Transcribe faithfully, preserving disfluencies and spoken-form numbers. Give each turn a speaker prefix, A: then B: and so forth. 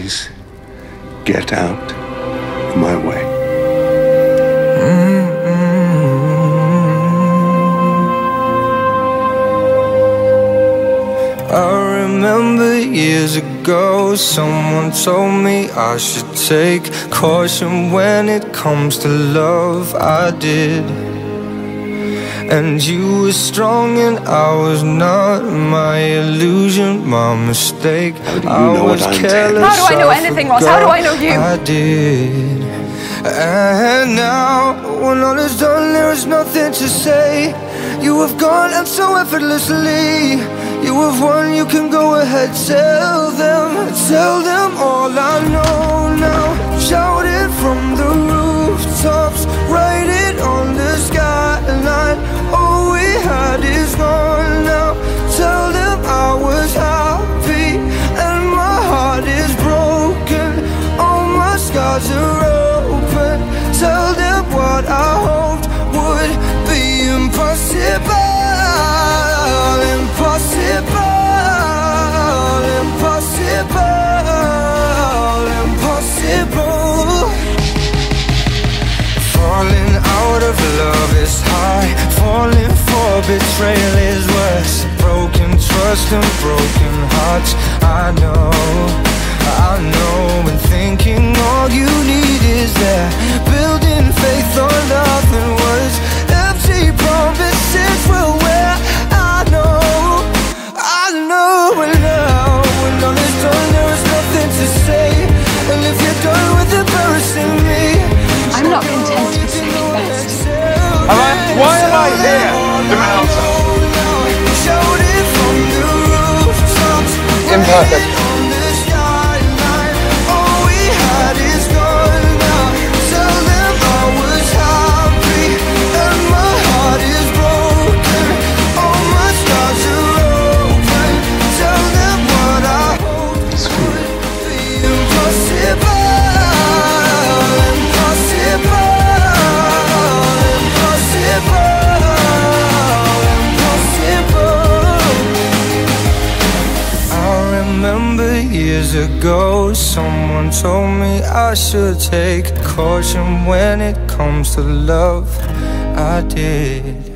A: Please, get out of my way.
B: I remember years ago, someone told me I should take caution when it comes to love. I did. And you were strong and I was not. My illusion, my mistake.
A: How do you know what I'm saying?
C: How do I know anything, Ross? How do I know you?
B: I did. And now, when all is done, there is nothing to say. You have gone and so effortlessly. You have won, you can go ahead. Tell them, tell them all I know now. Shout it from the rooftops, write it on the skyline. All we had is gone now. Tell them I was happy and my heart is broken. All my scars are open. Tell them what I hoped would be impossible. Impossible, impossible, impossible. Falling out of love is high. Falling for betrayal is worse. Broken trust and broken hearts. I know, I know. And thinking all you need is there. Building faith on nothing words. Empty promises will wear. I know, I know. And now, when all is done, there is nothing to say. And if you're done with embarrassing me,
C: I'm not content to be second best.
D: Am I? Why am I here, Demelza? Imperfect.
B: Years ago, someone told me I should take caution when it comes to love. I did.